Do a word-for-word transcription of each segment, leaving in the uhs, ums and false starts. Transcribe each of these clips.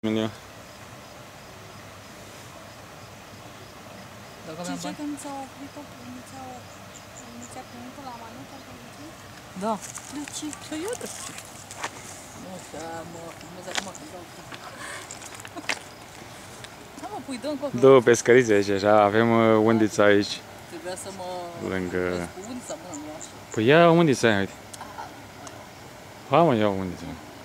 Milion. Ce când ți-au oprit-o, nu ți-a primit la manetă? Da. De ce? Să iau de ce? Nu știu, mă filmez acum când dau. Da, mă, pui, dă încă. Două pescărițe aici, așa, avem undița aici. Trebuia să mă... Lângă... cu undița, mă, nu așa. Păi ia undița aia, uite. Hai mă, ia undița.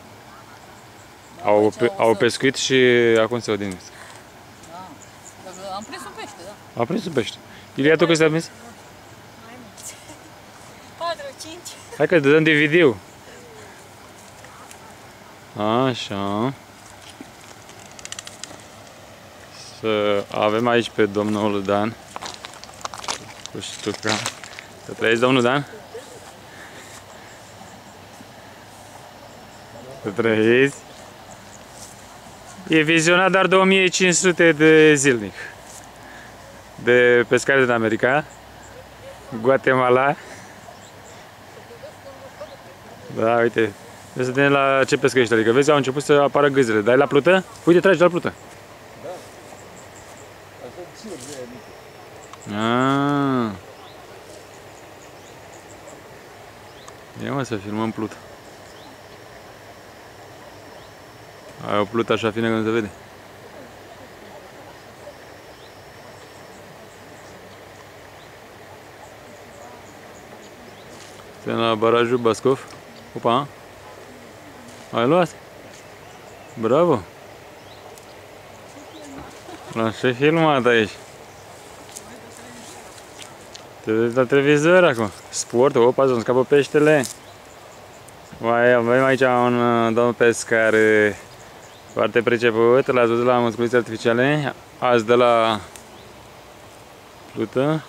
Au, pe, au pescuit și acum se odinesc. Da. Dacă am prins un pește, da. A prins un pește. Iulia, tu cât ți-a prins? Mai mulți. patru, cinci. Hai că dăm D V D-ul. Așa. Să avem aici pe domnul Dan. Cu ștuca. Să trăiești, domnul Dan? Să trăiești. E vizionat doar de o mie cinci sute de zilnic. De pescari din America. Guatemala. Da, uite. Să vedem la ce pescărești, adică vezi, au început să apară gâzele. Dai la plută? Uite, tragi la plută. Ah. Ia mă să filmăm plută. Ai o plută așa fină că nu se vede. Suntem la barajul Bascov. Opa! Ai luat? Bravo! La ce filmat aici? Te vezi la televizor acum. Sport, opa, să-mi scapă peștele. Mai avem aici un domn pescar foarte priceput. L-ați văzut la musculițe artificiale. Azi de la plută.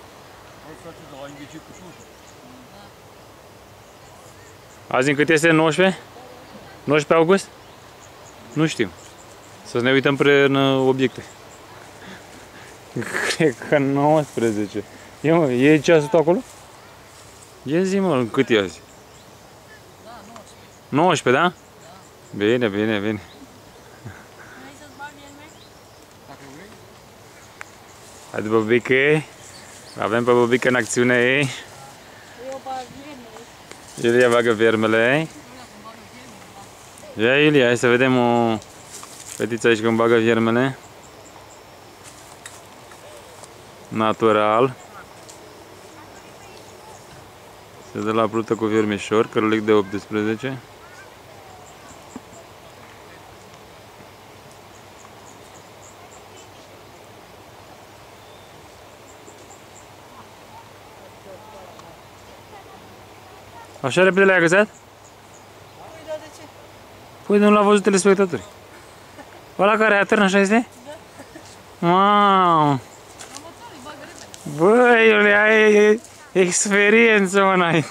Azi în cât este? nouăsprezece? nouăsprezece august? Nu știu. Să ne uităm prin obiecte. Cred că nouăsprezece. E, mă, e ceasul tot acolo? Ia zi, mă, cât e azi? Da, nouăsprezece. nouăsprezece, da? Da. Bine, bine, bine. Vrei să-ți bag vierme? Dacă vrei. Haide, Bobică. Avem pe Bobică în acțiune. Eu bag vierme. Iulia bagă viermele. Ia, Iulia, hai să vedem o fetiță aici când bagă viermele. Natural. Se dă la plută cu viermișor, cărălic de optsprezece. Așa repede le-ai agățat? Păi, da, de ce? Păi nu l-a văzut telespectatorii. Ăla care atârnă, așa este? Da. Wow! Băi, Iulia, ai experiență, mă, n-ai.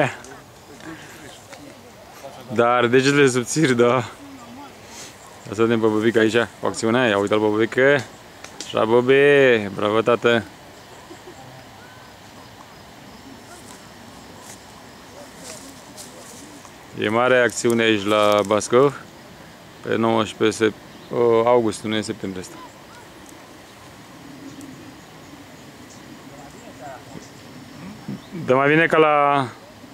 Dar degetele subțiri, da. Să vedem pe Bobică aici, cu acțiunea. Ia uite-l pe Bobică. Așa, Bobi, bravo, tată. E mare acțiune aici la Bascov. Pe nouăsprezece august, nu e septembrie asta. Dar mai bine ca la...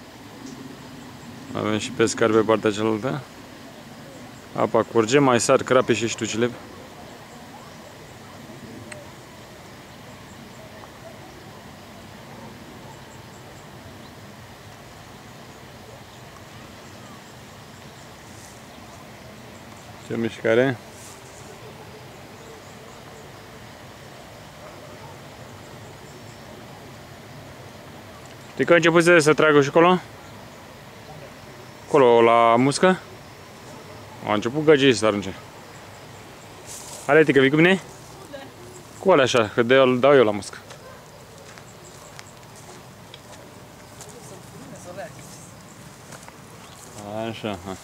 Avem și pescar pe partea cealaltă. Apa curge, mai sar crape și ștucile. Ce mișcare! Știi că a început să, să tragă și acolo? Acolo, la muscă? A început găgii să arunce. Hai, Tică, vii cu mine? Cu alea așa, că îl dau eu la muscă. Așa, ha.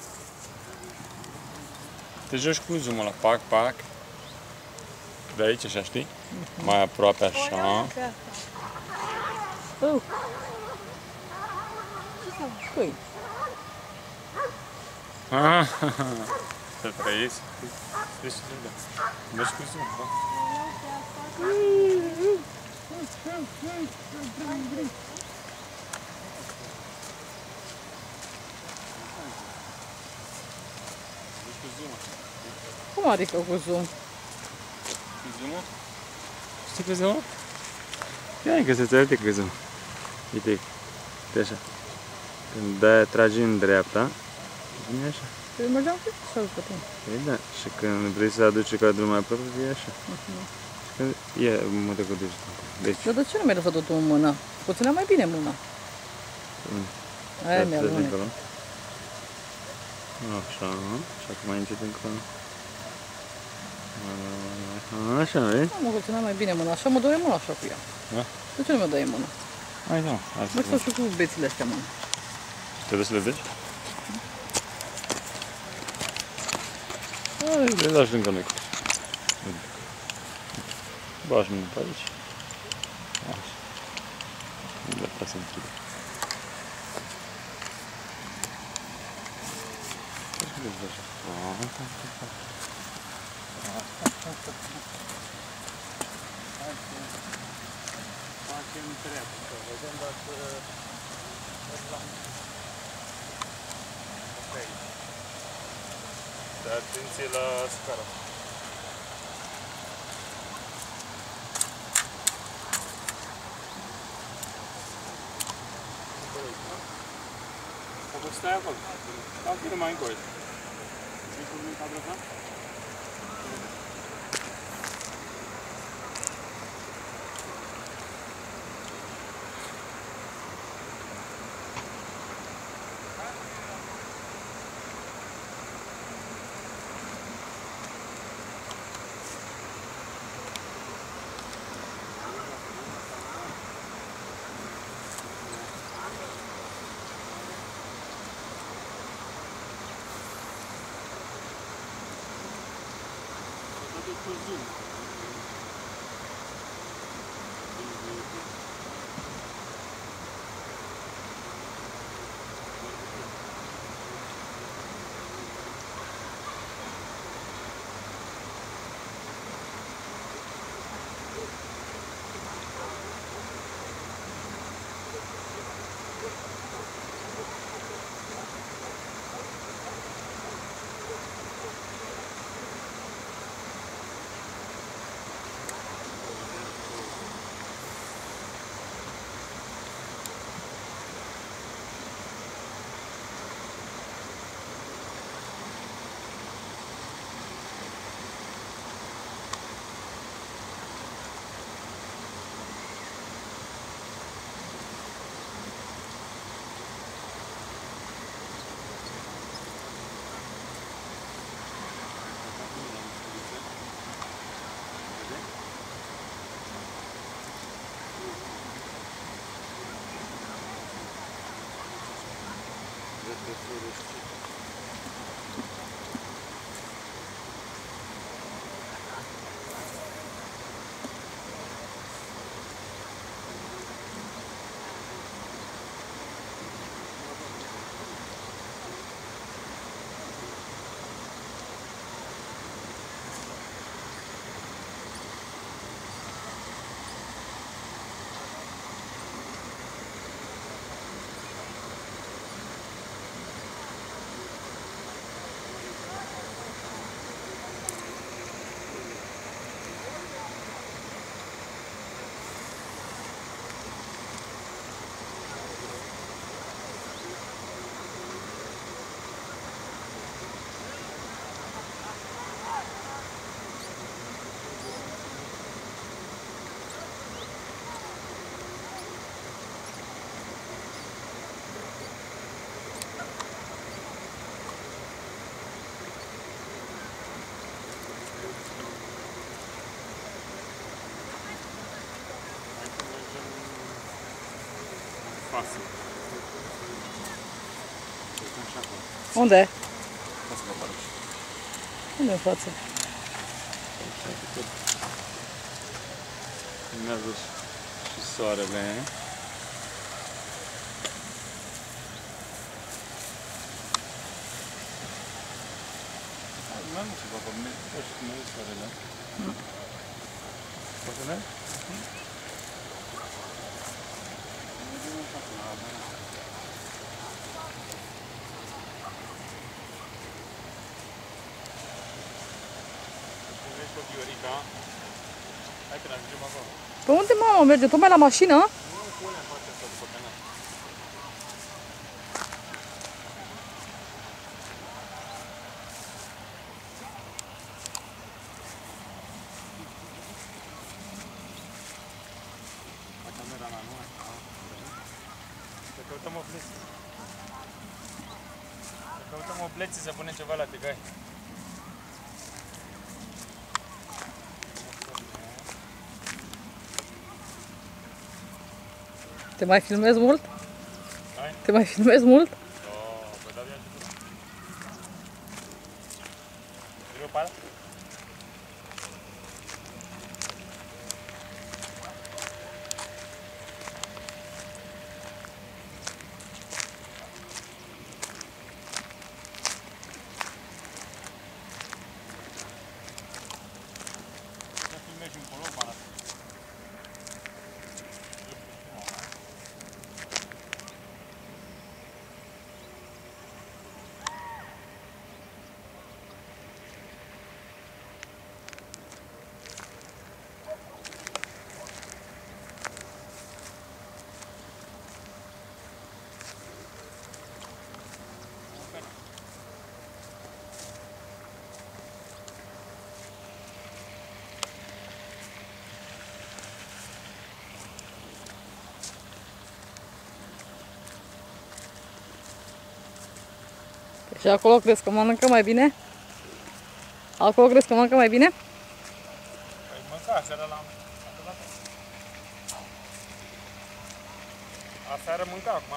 Te joci cu zoom ăla, pac, pac. De aici, așa, știi? Mai aproape, așa. Oh. Păi. Să trăiți. Mergi cu zoom, da? Cum adică cu zoom? Cu zoom-ul? Știi cu zoom-ul? Ia că să-ți arate cu zoom. Uite, uite așa. Când de-aia tragi în dreapta, vine așa. Păi mergeam cu sau cu tine? Păi da, și când vrei să aduci cadrul mai aproape, e așa. Și când ia, mă te cu degetul. Deci, Dar de ce nu mi-ai lăsat totul în mână? O ținea mai bine mâna. Aia mi-a luat. Așa, și acum mai încet încolo. Așa, vezi? Da, mă, că ținea mai bine mâna. Așa mă doare mâna așa cu ea. Da? De ce nu mi-o dai în mână? Hai, da, hai Mă să stau și cu bețile astea, mă. Trebuie să le vezi? Hai, le lași lângă noi. Bași mâna pe aici. Așa. Gata, se închide. Facem treabă, să vedem dacă merg la aici. Dar atenție la scara. Poate stai acolo. Da, bine mai încolo. Zici cum e cadrul ăsta? Cu zoom. Față. Unde? Față mă pară. Unde în față? Urmează și soarele. Mai mult ceva pe mine. sorele. Poți să mergi? Viorica. Hai că ne ajungem acolo. Pe unde, mamă, merge? Tocmai la mașină? Nu, pune în partea asta după canal. La camera la nu. Să căutăm o fleță. Să căutăm o fleță să punem ceva la tigai. Te mai filmezi mult? Hai? Te mai filmezi mult? Oh, păi da, bine și tu. Vrei o pală? Să filmezi un polo, pală. Și acolo crezi că mănâncă mai bine? Acolo crezi că mănâncă mai bine? Păi mânca, aseară l-am... Aseară mânca acum.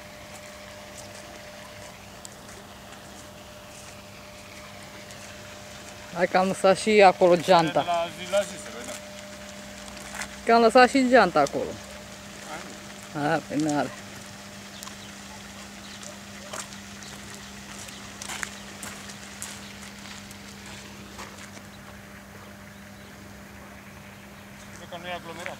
Hai că am lăsat și acolo geanta. De la zi la zi să vedem. Că am lăsat și geanta acolo. Hai. A, pe n-are. Cred că nu e aglomerat.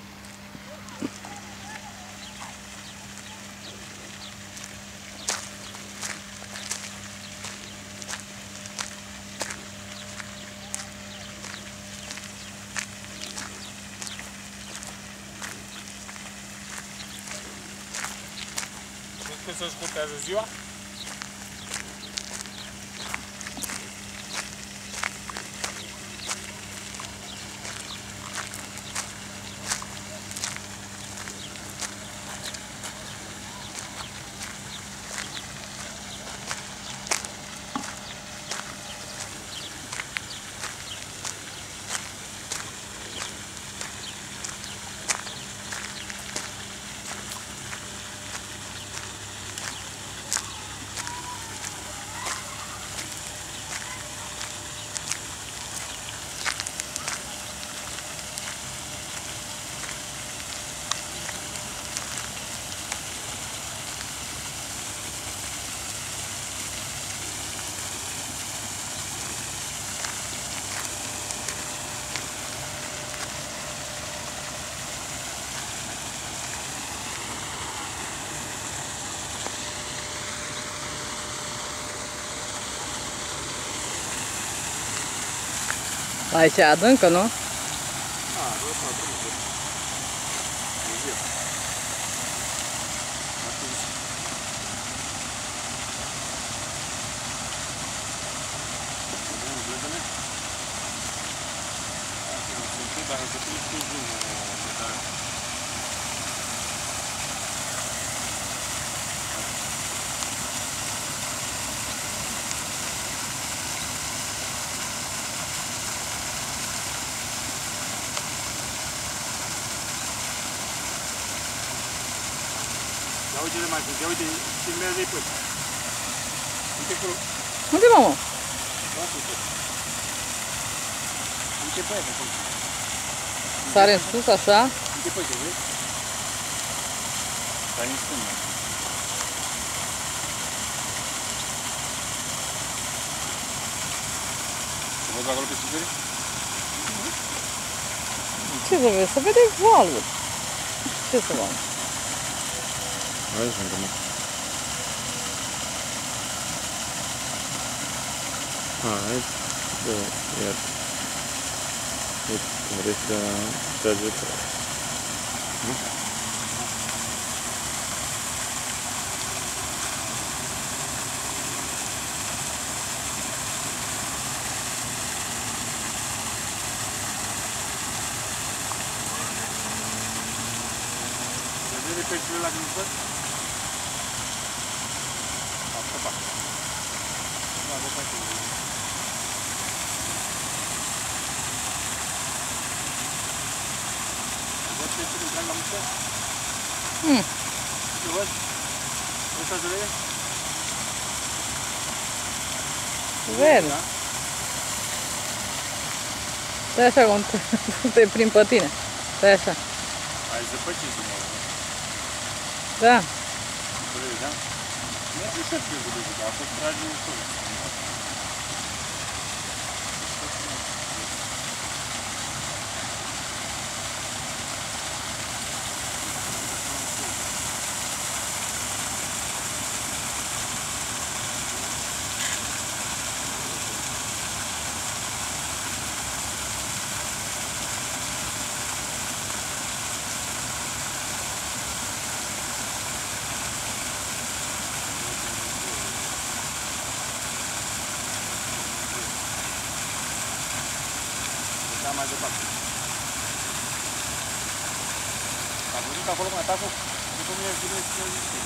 Cum se scurtează ziua? Aici e adâncă, nu? Ah, nu e mai bine. E zi. Atunci. Vedem, vedem. Asta, dacă se pune cu zoom, dar ia uite de mai sus, ia uite, filmează-i păi. Uite acolo. Unde, mamă? Da, uite. Uite pe aia, pe acolo. Sare în sus, așa. Uite pe aia, vezi? Stai în stânga. Să vă văd acolo pe suferi? Ce să vezi? Să vede valul. Ce să vadă? Hai să încă mai. Hai, da, iată. Uite, cum vrei să trage pe aia. Nu? Vede peștele la când văd? A scăpat. Nu a găsat și vede. Văd peștele intrând la mușcă? Hmm. Ce văd? Ăsta se vede? Vede. Da? Stai așa cum te, te prind pe tine. Stai așa. Ai zăpăcit din ăla. Da. Se vede, da? Nu e ușor să vede, dar a fost trage ușor. Da, mai departe. A văzut acolo mai atacul? După mine vine și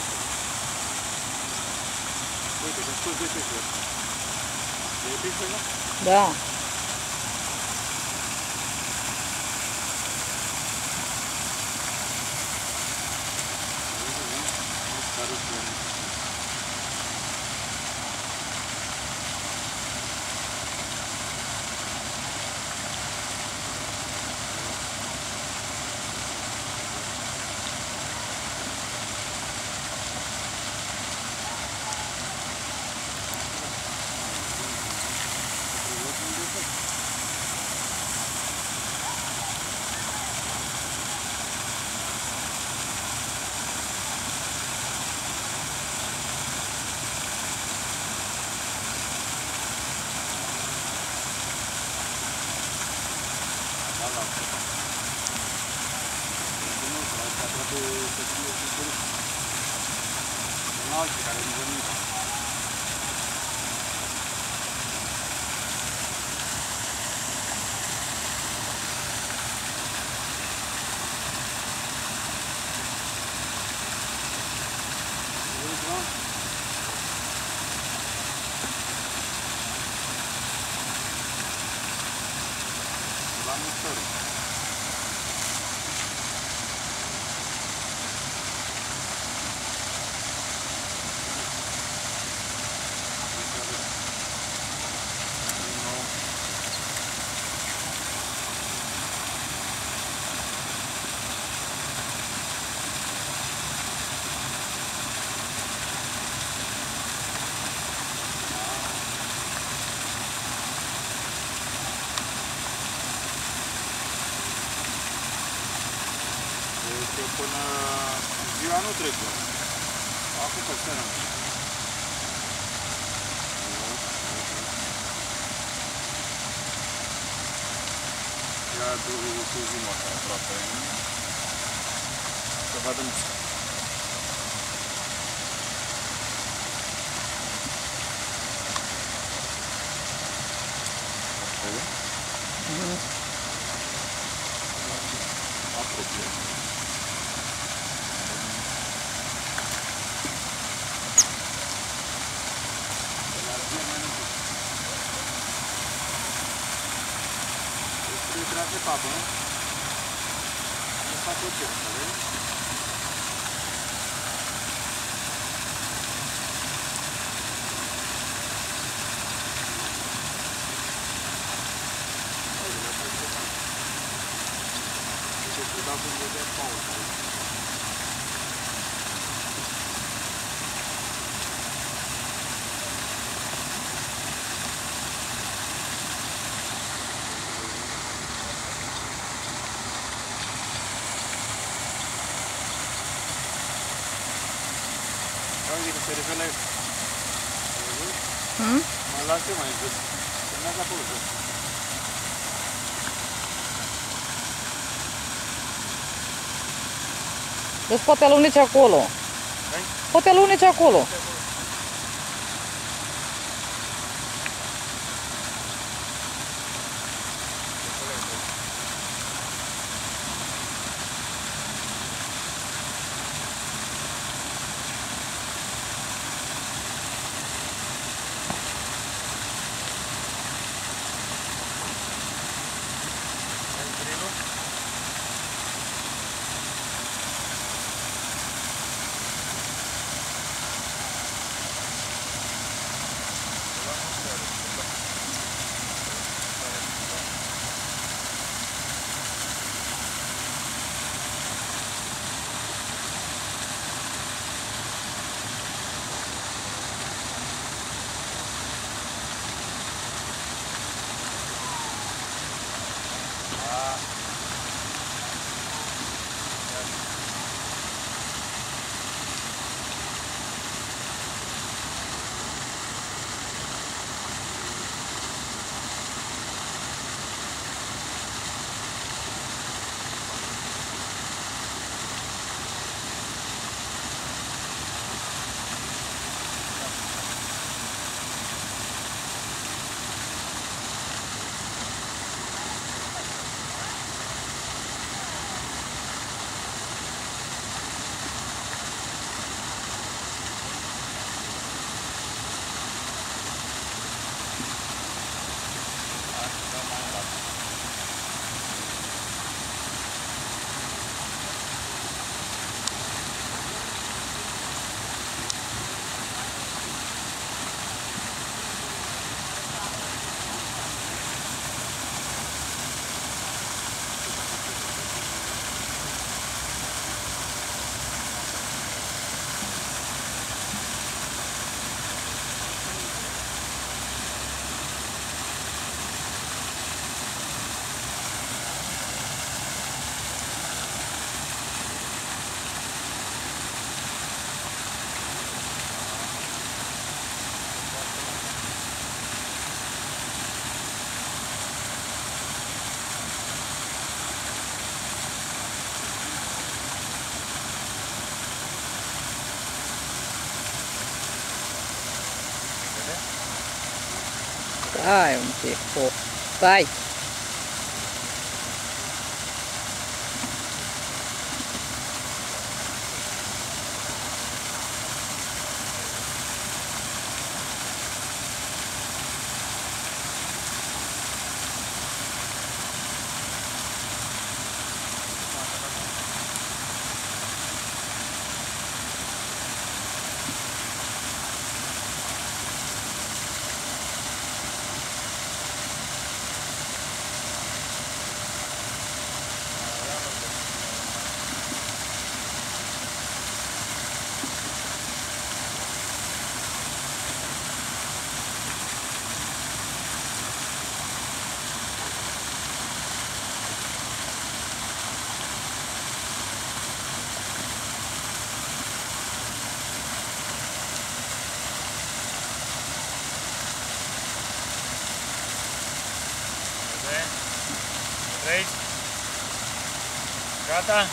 uite, că scos de pește ăsta. E pește, nu? Da. Alții care nu văd nimic. La mustări. Până ziua nu trece. Acum pe seara. Ia cu zimă asta aproape. Să vadă mușcă. Apropie. Trage papă, nu? Nu fac o ce, să vezi? Deci, cu dau când vedea pauză. bine cu perifele. Hmm? Mă las eu mai jos. Semnați acolo jos. Deci poate aluneci acolo. Poate aluneci acolo. Stai un pic, oh. Stai! Trei. Gata?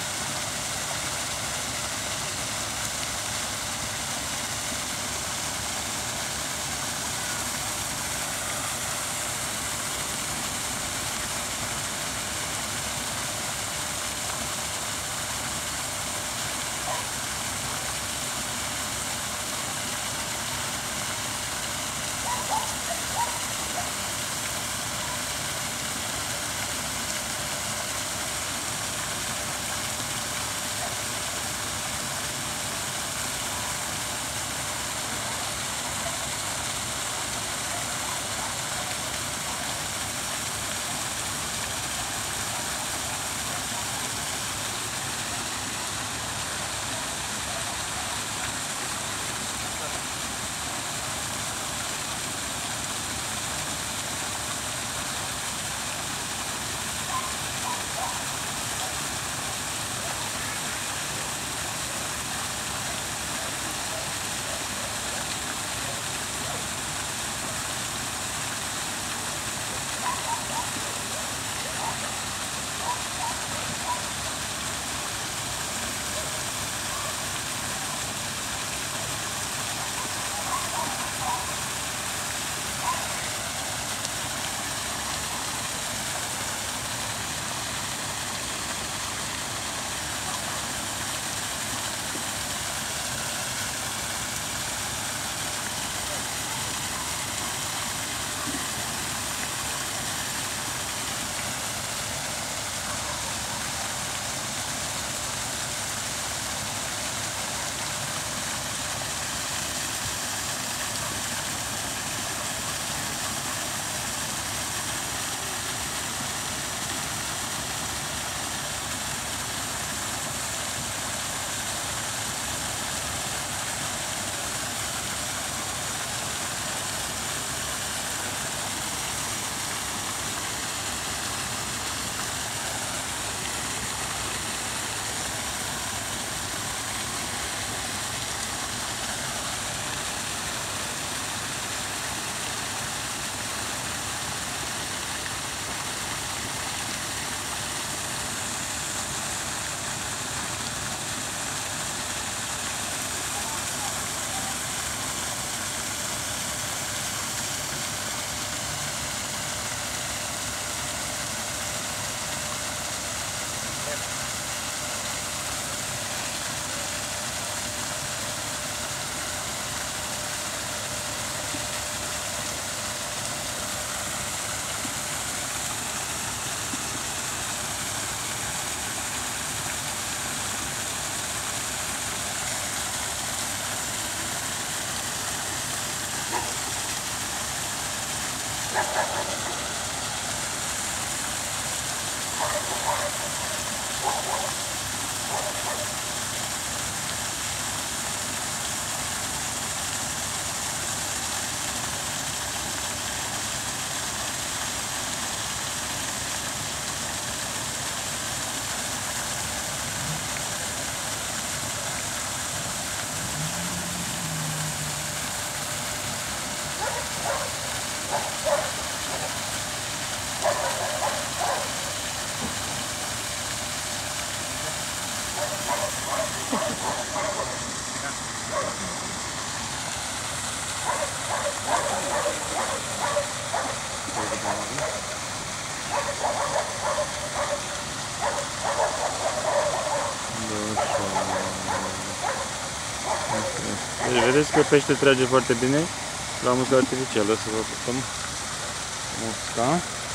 Deci vedeți că pește trage foarte bine la muscă artificială. Să vă putem musca.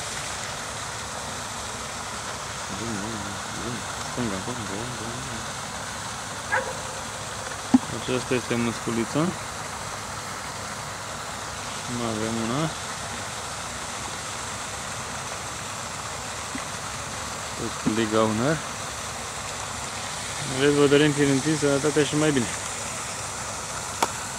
Stânga, aceasta este musculița. Mai avem una. Este Ligauner. Vedeți, vă dorim fiind întins, sănătatea și mai bine.